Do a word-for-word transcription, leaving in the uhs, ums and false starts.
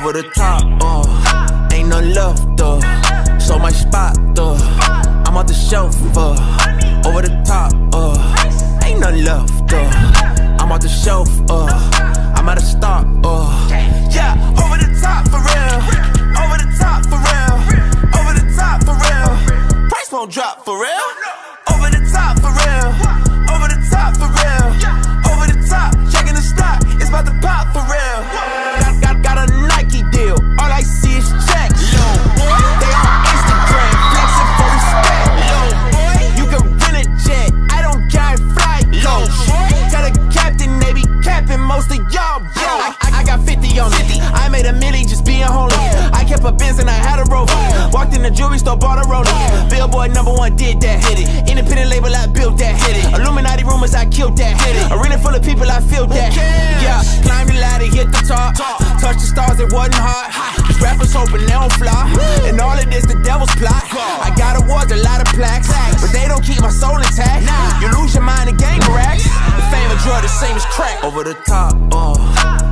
Over the top, uh, ain't no left, uh, so my spot, uh, I'm off the shelf, uh, over the top, uh, ain't no left, uh, I'm off the shelf, uh, I'm out of stock, uh, yeah, over the top for real, over the top for real, over the top for real, price won't drop for real, over the top for real, over the top for real, over the top, checking the stock, it's about to pop for real. Got, got, got a Nike deal, all I see is checks. They on Instagram, flexing for respect. You can rent a jet, I don't carry flight coach. Tell the captain they be capping most of y'all, bro. I, I, I got fifty on it, I made a milli just being holy. I kept a Benz and I had a rover. Walked in the jewelry store, bought a roller. Billboard number one did that, hit it. Independent label, I built that, hit it. Illuminati rumors, I killed that, hit it. Arena full of people, I feel that. Yeah, climb the ladder, hit the top. Touch the stars, it wasn't hot. These rappers hoping they don't fly. And all of this, the devil's plot. I got awards, a lot of plaques, but they don't keep my soul intact. You lose your mind and gain racks. The fame of drug, the same as crack. Over the top, uh